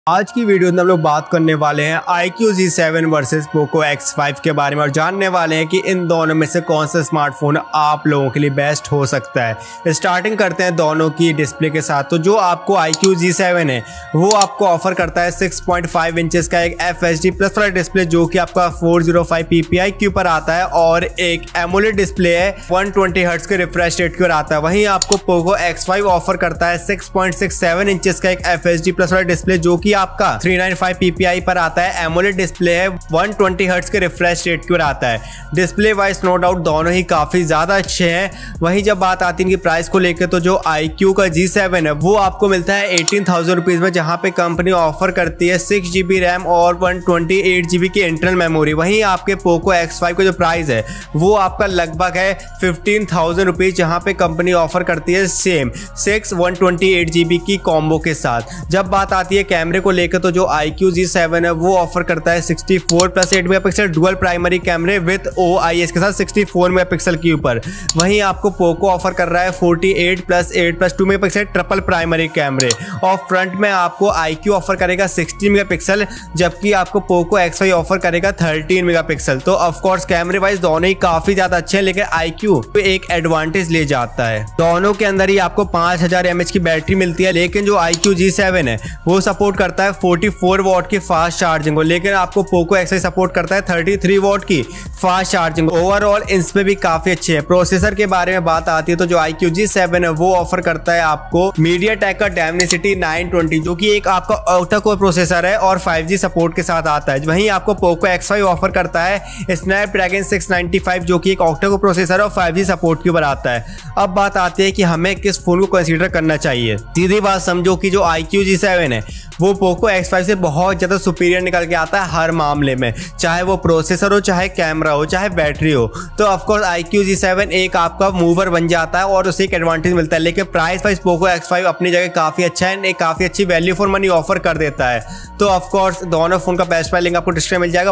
आज की वीडियो में हम लोग बात करने वाले हैं iQOO Z7 versus Poco X5 के बारे में और जानने वाले हैं कि इन दोनों में से कौन सा स्मार्टफोन आप लोगों के लिए बेस्ट हो सकता है। स्टार्टिंग करते हैं दोनों की डिस्प्ले के साथ। तो जो आपको iQOO Z7 है वो आपको ऑफर करता है 6.5 इंचेस का एक FHD प्लस वाला डिस्प्ले जो कि आपका 405 ppi के ऊपर आता है और एक एमोलेड डिस्प्ले है 120 हर्ट्ज के रिफ्रेश रेट के ऊपर आता है। वहीं आपको पोको X5 ऑफर करता है 6.67 इंचेस का एक FHD प्लस वाला डिस्प्ले जो कि आपका 395 ppi पर आता है। एमोलेड डिस्प्ले है 120 हर्ट्ज के रिफ्रेश रेट की ओर आता है। डिस्प्ले वाइज नो डाउट दोनों ही काफी ज्यादा अच्छे हैं। वहीं जब बात आती है इनकी प्राइस को लेकर तो जो iQOO का G7 है वो आपको मिलता है 18,000 रुपीज में, जहां पे कंपनी ऑफर करती है 6GB रैम और 128GB की इंटरनल मेमोरी। वहीं आपके पोको X5 का जो प्राइस है वो आपका लगभग है 15,000 रुपीज, जहां पे कंपनी ऑफर करती है सेम 6 128GB की कॉम्बो के साथ। जब बात आती है कैमरे को लेकर तो जो iQOO Z7 है वो ऑफर करता है 64+8 मेगापिक्सल डुअल प्राइमरी कैमरे विद OIS के साथ 64 मेगापिक्सल के ऊपर। वहीं आपको पोको ऑफर कर रहा है 48+8+2 मेगापिक्सल ट्रिपल प्राइमरी कैमरे और फ्रंट में आपको iQOO ऑफर करेगा 60 मेगापिक्सल जबकि आपको पोको X5 ऑफर करेगा 13 मेगापिक्सल। तो ऑफकोर्स कैमरे वाइज दोनों ही काफी ज्यादा अच्छे हैं, लेकिन iQOO एक एडवांटेज ले जाता है। दोनों के अंदर ही आपको 5000 mAh की बैटरी मिलती है, लेकिन जो iQOO Z7 है वो सपोर्ट करता है 44 वॉट की फास्ट चार्जिंग को, लेकिन आपको पोको X5 सपोर्ट करता है 33 वॉट की फास्ट चार्जिंग। ओवरऑल इन पे भी काफी अच्छे है। प्रोसेसर के बारे में बात आती है तो जो iQOO Z7 है वो ऑफर करता है आपको MediaTek का Dimensity 920 जो कि एक आपका ऑक्टा कोर प्रोसेसर है और 5G सपोर्ट के साथ आता है। वहीं आपको पोको X5 ऑफर करता है Snapdragon 695 जो कि एक ऑक्टा कोर प्रोसेसर और 5G सपोर्ट के ऊपर आता है। अब बात आती है कि हमें किस फोन को कंसीडर करना चाहिए। सीधी बात समझो कि जो iQOO Z7 है वो पोको X5 से बहुत ज़्यादा सुपीरियर निकल के आता है हर मामले में, चाहे वो प्रोसेसर हो, चाहे कैमरा हो, चाहे बैटरी हो। तो ऑफकोर्स iQOO Z7 एक आपका मूवर बन जाता है और उसे एक एडवांटेज मिलता है, लेकिन प्राइस वाइज पोको X5 अपनी जगह काफ़ी अच्छा है, एक काफ़ी अच्छी वैल्यू फॉर मनी ऑफर कर देता है। तो ऑफकोर्स दोनों फोन का बेस्ट प्राइस लिंक आपको डिस्क्रिप्शन में मिल जाएगा।